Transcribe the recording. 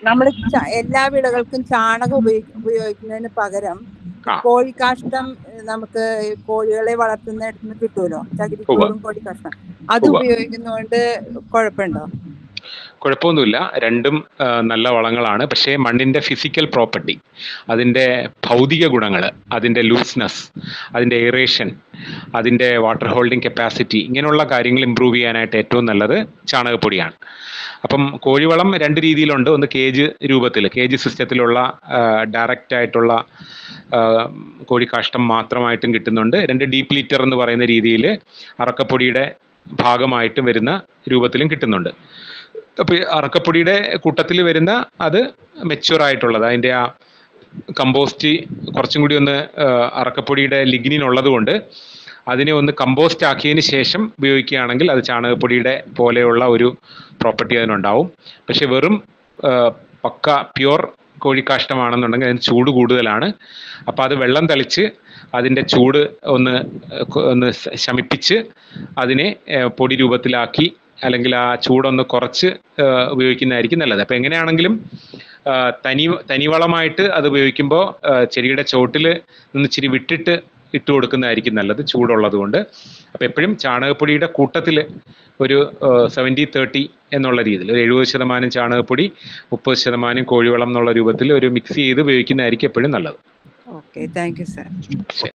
നമ്മൾ എല്ലാ വിളകൾക്കും ചാണകം ഉപയോഗിക്കുന്നതിന് പകരം കോഴിക്കാഷ്ടം നമുക്ക് കോഴികളെ വളർത്തുന്നിടത്ത് നിന്ന് കിട്ടുമല്ലോ, ചകിരിച്ചോറും കോഴിക്കാഷ്ടം, അത് ഉപയോഗിക്കുന്നതുകൊണ്ട് കുഴപ്പമുണ്ടോ? കുഴപ്പമൊന്നുമില്ല. രണ്ടും നല്ല വളങ്ങളാണ്. പക്ഷേ മണ്ണിൻ്റെ ഫിസിക്കൽ പ്രോപ്പർട്ടി, അതിൻ്റെ ഭൗതിക ഗുണങ്ങൾ, അതിൻ്റെ ലൂസ്നെസ്, അതിൻ്റെ എയറേഷൻ, അതിൻ്റെ വാട്ടർ ഹോൾഡിംഗ് കപ്പാസിറ്റി, ഇങ്ങനെയുള്ള കാര്യങ്ങൾ ഇമ്പ്രൂവ് ചെയ്യാനായിട്ട് ഏറ്റവും നല്ലത് ചാണകപ്പൊടിയാണ്. അപ്പം കോഴിവളം രണ്ട് രീതിയിലുണ്ട്. ഒന്ന് കേജ് രൂപത്തിൽ, കേജ് സിസ്റ്റത്തിലുള്ള ഡയറക്റ്റ് ആയിട്ടുള്ള കോഴിക്കാഷ്ടം മാത്രമായിട്ടും കിട്ടുന്നുണ്ട്. രണ്ട് ഡീപ്പ് ലിറ്റർ എന്ന് പറയുന്ന രീതിയിൽ അറക്കപ്പൊടിയുടെ ഭാഗമായിട്ടും വരുന്ന രൂപത്തിലും കിട്ടുന്നുണ്ട്. അപ്പോൾ അറക്കപ്പൊടിയുടെ കൂട്ടത്തിൽ വരുന്ന അത് മെച്യൂർ ആയിട്ടുള്ളത്, അതിൻ്റെ ആ കമ്പോസ്റ്റ് കുറച്ചും കൂടി ഒന്ന് അറക്കപ്പൊടിയുടെ ലിഗ്നിൻ ഉള്ളത് കൊണ്ട് അതിനെ ഒന്ന് കമ്പോസ്റ്റ് ആക്കിയതിന് ശേഷം ഉപയോഗിക്കുകയാണെങ്കിൽ അത് ചാണകപ്പൊടിയുടെ പോലെയുള്ള ഒരു പ്രോപ്പർട്ടി അതിനുണ്ടാവും. പക്ഷെ വെറും പക്ക പ്യുവർ കോഴിക്കാഷ്ടമാണെന്നുണ്ടെങ്കിൽ അതിന് ചൂട് കൂടുതലാണ്. അപ്പോൾ അത് വെള്ളം തളിച്ച് അതിൻ്റെ ചൂട് ഒന്ന് ശമിപ്പിച്ച് അതിനെ പൊടി രൂപത്തിലാക്കി, അല്ലെങ്കിൽ ആ ചൂടൊന്ന് കുറച്ച് ഉപയോഗിക്കുന്നതായിരിക്കും നല്ലത്. അപ്പോൾ എങ്ങനെയാണെങ്കിലും തനിവളമായിട്ട് അത് ഉപയോഗിക്കുമ്പോൾ ചെടിയുടെ ചോട്ടിൽ നിന്ന് ഇച്ചിരി വിട്ടിട്ട് ഇട്ട് കൊടുക്കുന്നതായിരിക്കും നല്ലത്, ചൂടുള്ളത് കൊണ്ട്. അപ്പോൾ എപ്പോഴും ചാണകപ്പൊടിയുടെ കൂട്ടത്തിൽ ഒരു 70-30 എന്നുള്ള രീതിയിൽ, ഒരു 70% ചാണകപ്പൊടി 30% കോഴിവളം എന്നുള്ള രൂപത്തിൽ ഒരു മിക്സ് ചെയ്ത് ഉപയോഗിക്കുന്നതായിരിക്കും എപ്പോഴും നല്ലത്. Okay, thank you sir.